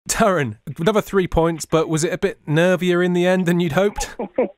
Darren, another 3 points, but was it a bit nervier in the end than you'd hoped?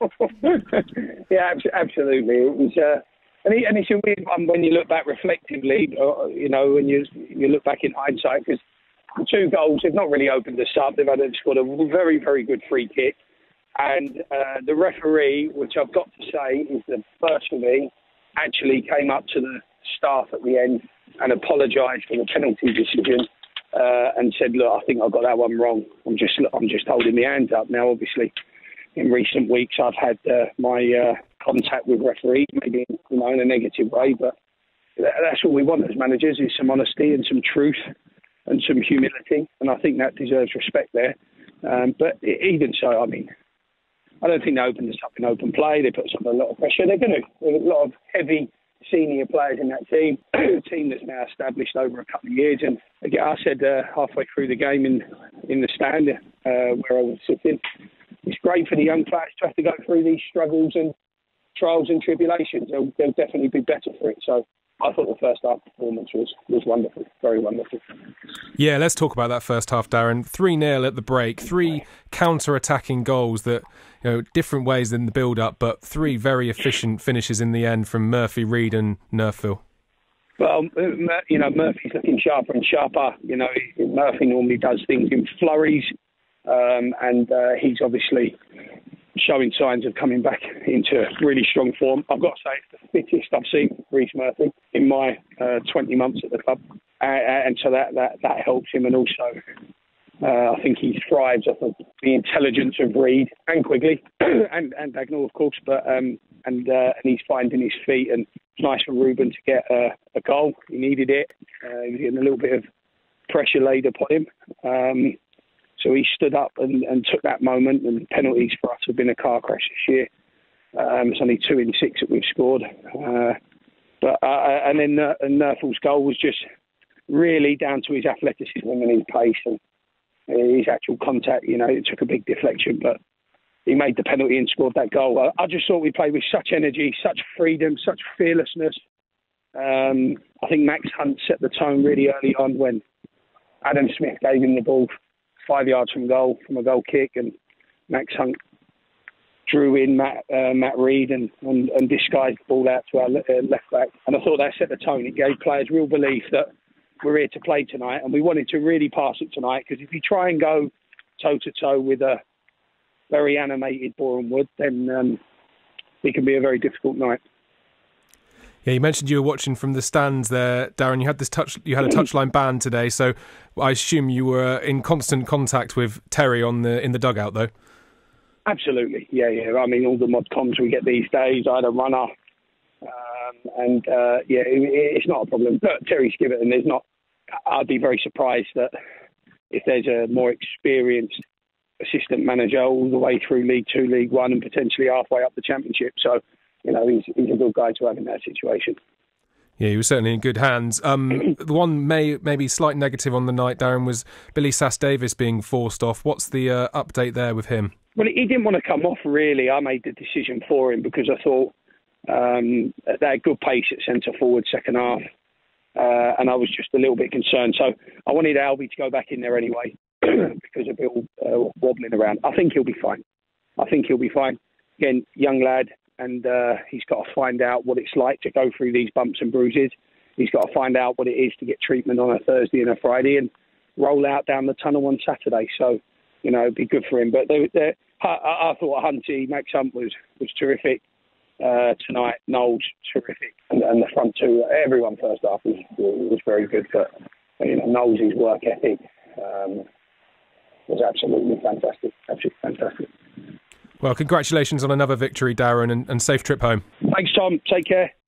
Yeah, absolutely. It was, and it's a weird one when you look back reflectively, when you look back in hindsight, because the 2 goals have not really opened us up. They've scored a very, very good free kick. And the referee, which I've got to say is the first for me, actually came up to the staff at the end and apologised for the penalty decision and said, "Look, I think I got that one wrong. I'm just holding my hands up." Now, obviously, in recent weeks, I've had my contact with referees, maybe in a negative way, but that's all we want as managers, is some honesty and some truth and some humility, and I think that deserves respect there. But even so, I mean, I don't think they opened us up in open play. They put us under a lot of pressure. They're going to. There's a lot of heavy senior players in that team, a team that's now established over a couple of years. And again, I said halfway through the game in the stand where I was sitting, it's great for the young players to have to go through these struggles and trials and tribulations. They'll definitely be better for it. So I thought the first half performance was wonderful, very wonderful. Yeah, let's talk about that first half, Darren. 3-0 at the break, 3 counter-attacking goals that, different ways in the build-up, but 3 very efficient finishes in the end from Murphy, Reid and Nerfville. Well, Murphy's looking sharper and sharper. Murphy normally does things in flurries, and he's obviously showing signs of coming back into really strong form. I've got to say, it's the fittest I've seen Reece Murphy in my 20 months at the club. And so that helps him. And also, I think he thrives off of the intelligence of Reid and Quigley and Dagnall, of course. But and he's finding his feet. And it's nice for Ruben to get a goal. He needed it. He was getting a little bit of pressure laid upon him. So he stood up and took that moment, and penalties for us have been a car crash this year. It's only 2 in 6 that we've scored. And then Nerfville's goal was just really down to his athleticism and his pace and his actual contact. It took a big deflection, but he made the penalty and scored that goal. I just thought we played with such energy, such freedom, such fearlessness. I think Max Hunt set the tone really early on when Adam Smith gave him the ball 5 yards from goal, from a goal kick, and Max Hunt drew in Matt Reid and disguised the ball out to our left back. And I thought that set the tone. It gave players real belief that we're here to play tonight, and we wanted to really pass it tonight, because if you try and go toe-to-toe with a very animated Boreham Wood, then it can be a very difficult night. Yeah, you mentioned you were watching from the stands there, Darren. You had a touchline ban today, so I assume you were in constant contact with Terry in the dugout, though. Absolutely, yeah. I mean, all the mod comms we get these days. I had a runner, it's not a problem. Look, Terry Skivett, I'd be very surprised that if there's a more experienced assistant manager all the way through League 2, League 1, and potentially halfway up the Championship. So, he's a good guy to have in that situation. Yeah, he was certainly in good hands. The one maybe slight negative on the night, Darren, was Billy Sass-Davis being forced off. What's the update there with him? Well, he didn't want to come off, really. I made the decision for him because I thought they had good pace at centre-forward second half, and I was just a little bit concerned. So I wanted Albie to go back in there anyway because of Bill wobbling around. I think he'll be fine. Again, young lad. And he's got to find out what it's like to go through these bumps and bruises. He's got to find out what it is to get treatment on a Thursday and a Friday and roll out down the tunnel on Saturday. So, it'd be good for him. But I thought Hunty, Max Hunt was terrific tonight. Knowles, terrific. And the front two, everyone first half was very good. But, Knowles' work ethic was absolutely fantastic. Absolutely fantastic. Well, congratulations on another victory, Darren, and safe trip home. Thanks, Tom. Take care.